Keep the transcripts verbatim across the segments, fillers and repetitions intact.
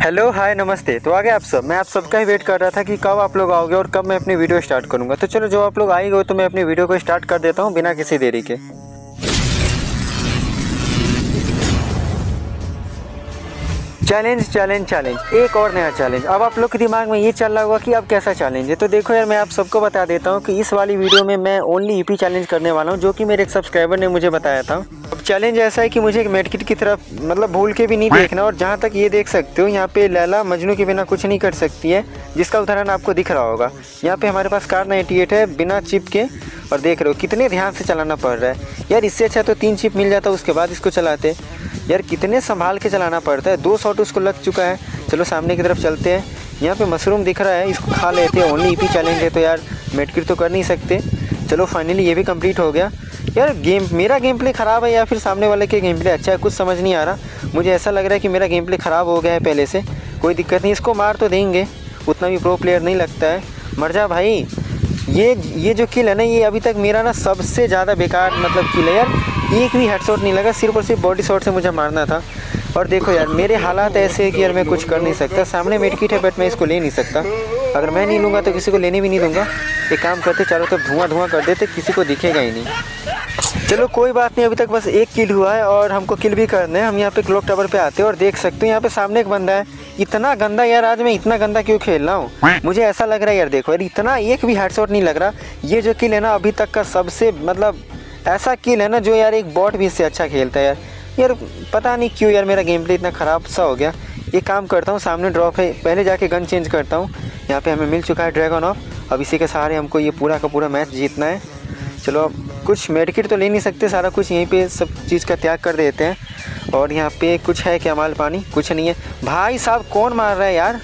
Hello hi नमस्ते। तो आ गए आप सब। मैं आप सबका ही वेट कर रहा था कि कब आप लोग आओगे और कब मैं अपनी वीडियो स्टार्ट करूंगा। तो चलो जो आप लोग आएंगे तो मैं अपनी वीडियो को स्टार्ट कर देता हूं बिना किसी देरी के। चैलेंज चैलेंज चैलेंज एक और नया चैलेंज। अब आप लोग के दिमाग में ये चल रहा होगा कि अब कैसा चैलेंज है। तो देखो यार, मैं आप सबको बता देता हूँ कि इस वाली वीडियो में मैं ओनली ईपी चैलेंज करने वाला हूँ, जो कि मेरे एक सब्सक्राइबर ने मुझे बताया था। अब चैलेंज ऐसा है कि मुझे एक मेडकिट की तरफ मतलब भूल के भी नहीं देखना, और जहाँ तक ये देख सकते हो यहाँ पे लैला मजनू के बिना कुछ नहीं कर सकती है, जिसका उदाहरण आपको दिख रहा होगा। यहाँ पे हमारे पास कार नाइन्टी एट है बिना चिप के, और देख रहे हो कितने ध्यान से चलाना पड़ रहा है यार। इससे अच्छा तो तीन चिप मिल जाता, उसके बाद इसको चलाते यार। कितने संभाल के चलाना पड़ता है। दो शॉट उसको लग चुका है। चलो सामने की तरफ चलते हैं। यहाँ पे मशरूम दिख रहा है, इसको खा लेते हैं। ओनली ईपी चैलेंज है तो यार मेडकिट तो कर नहीं सकते। चलो फाइनली ये भी कंप्लीट हो गया। यार गेम मेरा गेम प्ले ख़राब है या फिर सामने वाले के गेम प्ले अच्छा है, कुछ समझ नहीं आ रहा। मुझे ऐसा लग रहा है कि मेरा गेम प्ले ख़राब हो गया है पहले से। कोई दिक्कत नहीं, इसको मार तो देंगे, उतना भी प्रो प्लेयर नहीं लगता है। मर जा भाई। ये ये जो किल है ना, ये अभी तक मेरा ना सबसे ज़्यादा बेकार मतलब किल है यार। एक भी हेडशॉट नहीं लगा, सिर्फ और सिर्फ बॉडी शॉट से मुझे मारना था। और देखो यार मेरे हालात ऐसे है कि यार मैं कुछ कर नहीं सकता। सामने मेडकिट है बट मैं इसको ले नहीं सकता। अगर मैं नहीं लूँगा तो किसी को लेने भी नहीं दूंगा। एक काम करते, चारों तरफ धुआं धुआं कर देते, किसी को दिखेगा ही नहीं। चलो कोई बात नहीं, अभी तक बस एक किल हुआ है और हमको किल भी करना है। हम यहाँ पे क्लॉक टावर पे आते हैं और देख सकते हो यहाँ पे सामने एक बंदा है। इतना गंदा यार, आज मैं इतना गंदा क्यों खेल रहा हूँ। मुझे ऐसा लग रहा है यार, देखो यार इतना एक भी हेडशॉट नहीं लग रहा। ये जो किल है ना अभी तक का सबसे मतलब ऐसा किल है ना जो यार एक बॉट भी इससे अच्छा खेलता है यार। यार पता नहीं क्यों यार मेरा गेम प्ले इतना ख़राब सा हो गया। एक काम करता हूँ, सामने ड्रॉप है, पहले जाके गन चेंज करता हूँ। यहाँ पे हमें मिल चुका है ड्रैगन ऑफ। अब इसी के सहारे हमको ये पूरा का पूरा मैच जीतना है। चलो अब कुछ मेडकिट तो ले नहीं सकते, सारा कुछ यहीं पे सब चीज़ का त्याग कर देते हैं। और यहाँ पे कुछ है क्या माल पानी? कुछ नहीं है। भाई साहब कौन मार रहा है यार?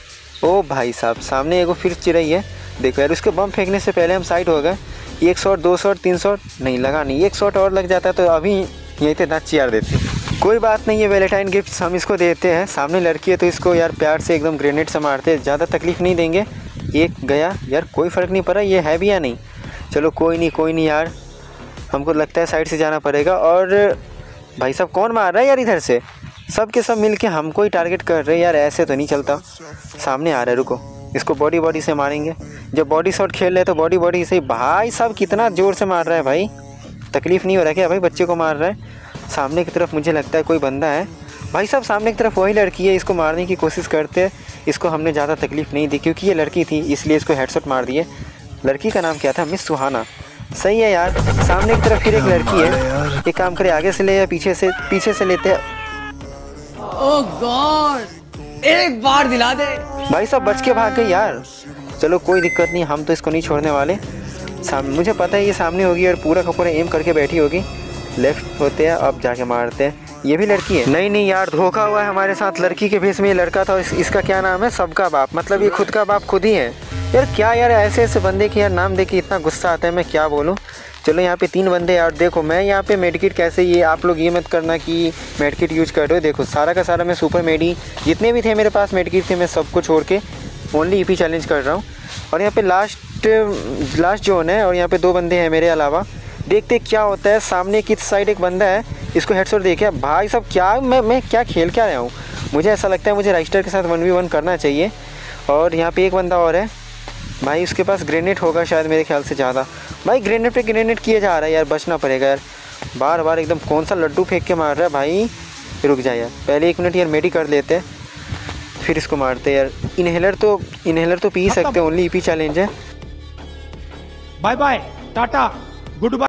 ओ भाई साहब, सामने एगो फिर चिड़ई है। देखो यार, उसके बम फेंकने से पहले हम साइड हो गए। एक शॉट, दो शॉट, तीन शॉट नहीं लगा, नहीं एक शॉट और लग जाता तो अभी यहीं पे दाँत चियार देते। कोई बात नहीं, ये वैलेंटाइन गिफ्ट हम इसको देते हैं। सामने लड़की है तो इसको यार प्यार से एकदम ग्रेनेड से मारते, ज़्यादा तकलीफ़ नहीं देंगे। एक गया यार, कोई फ़र्क नहीं पड़ा ये है भी या नहीं। चलो कोई नहीं कोई नहीं यार, हमको लगता है साइड से जाना पड़ेगा। और भाई साहब कौन मार रहा है यार? इधर से सब के सब मिलके हमको ही टारगेट कर रहे हैं यार, ऐसे तो नहीं चलता। सामने आ रहा है, रुको इसको बॉडी बॉडी से मारेंगे। जब बॉडी शॉट खेल रहे हैं तो बॉडी बॉडी से। भाई साहब कितना ज़ोर से मार रहा है भाई, तकलीफ़ नहीं हो रहा क्या भाई? बच्चे को मार रहा है। सामने की तरफ मुझे लगता है कोई बंदा है। भाई साहब सामने की तरफ वही लड़की है, इसको मारने की कोशिश करते हैं। इसको हमने ज़्यादा तकलीफ़ नहीं दी क्योंकि ये लड़की थी, इसलिए इसको हेडशॉट मार दिए। लड़की का नाम क्या था? मिस सुहाना। सही है यार। सामने की तरफ फिर एक लड़की है। एक काम करे, आगे से ले या पीछे से? पीछे से लेते हैं। ओह गॉड, एक बार दिला दे। भाई साहब बच के भाग गई यार। चलो कोई दिक्कत नहीं, हम तो इसको नहीं छोड़ने वाले। सामने मुझे पता है ये सामने होगी और पूरा का पूरा एम करके बैठी होगी। लेफ्ट होते हैं, अब जाके मारते हैं। ये भी लड़की है? नहीं नहीं यार, धोखा हुआ है हमारे साथ। लड़की के भेष में ये लड़का था। इस, इसका क्या नाम है? सबका बाप, मतलब ये खुद का बाप खुद ही है यार। क्या यार ऐसे ऐसे बंदे के यार नाम देके इतना गुस्सा आता है, मैं क्या बोलूँ। चलो यहाँ पे तीन बंदे यार। देखो मैं यहाँ पे मेडकिट कैसे, ये आप लोग ये मत करना कि मेडकिट यूज कर रहे हो। देखो सारा का सारा मैं सुपर मेडी, जितने भी थे मेरे पास मेडकिट थे, मैं सबको छोड़ के ओनली ईपी चैलेंज कर रहा हूँ। और यहाँ पे लास्ट लास्ट जोन है और यहाँ पे दो बंदे हैं मेरे अलावा। देखते क्या होता है। सामने की साइड एक बंदा है, इसको हेडशॉट देखिए। भाई साहब क्या मैं मैं क्या खेल क्या रहा हूँ? मुझे ऐसा लगता है मुझे राइस्टर के साथ वन वी वन करना चाहिए। और यहाँ पे एक बंदा और है भाई, उसके पास ग्रेनेड होगा शायद मेरे ख्याल से ज़्यादा। भाई ग्रेनेड पे ग्रेनेड किए जा रहा है यार, बचना पड़ेगा यार। बार बार एकदम कौन सा लड्डू फेंक के मार रहा है भाई। रुक जाए यार, पहले एक मिनट यार मेडी कर लेते हैं, फिर इसको मारते यार। इनहेलर तो इनहेलर तो पी सकते हैं, ओनली ईपी चैलेंज है। Bye bye tata good bye.